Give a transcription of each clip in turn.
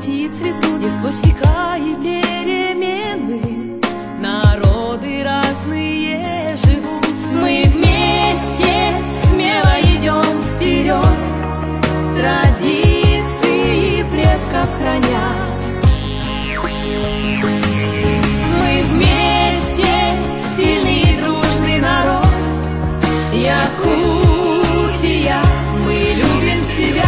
Якутии цветут. И сквозь века и перемены народы разные живут. Мы вместе смело идем вперед, традиции предков храня. Мы вместе сильный и дружный народ. Якутия, мы любим тебя.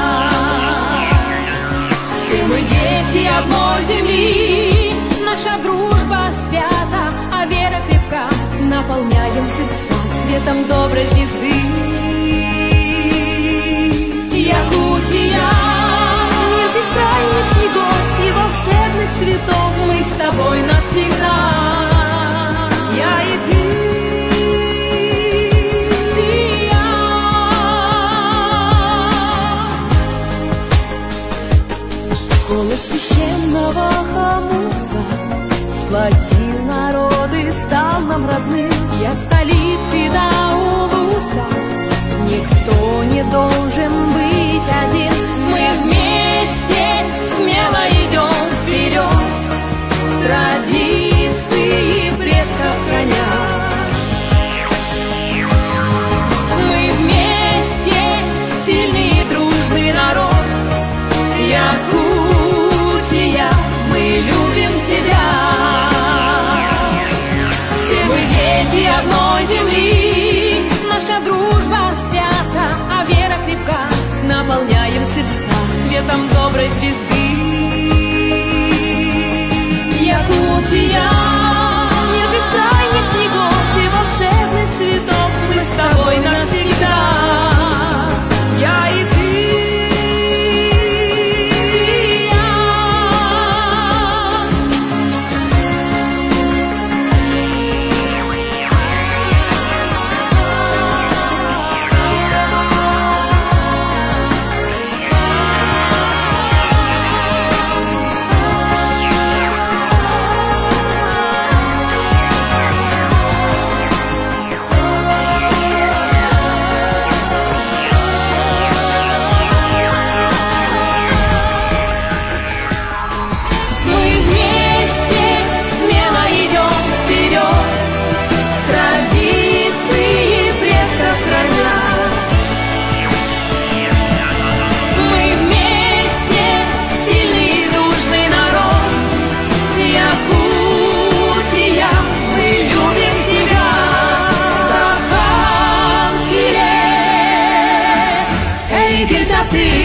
Все мы дети одной земли, наша дружба свята, а вера крепка. Наполняем сердца светом доброй звезды. Якутия, мир бескрайних снегов и волшебных цветов. мы с тобой навсегда. Я и ты. Голос священного хамуса сплотил народы, стал нам родным. И от столицы до Улуса никто не должен быть один. Мы вместе смело идем вперед, традиции предков храня. Мы вместе сильный и дружный народ. Якутия, мы любим тебя. Все мы дети одной земли, наша дружба свята, а вера крепка. Наполняем сердца светом доброй звезды. Якутия, Мир бескрайних снегов и волшебных цветов. Мы с тобой навсегда. Я и ты. ты.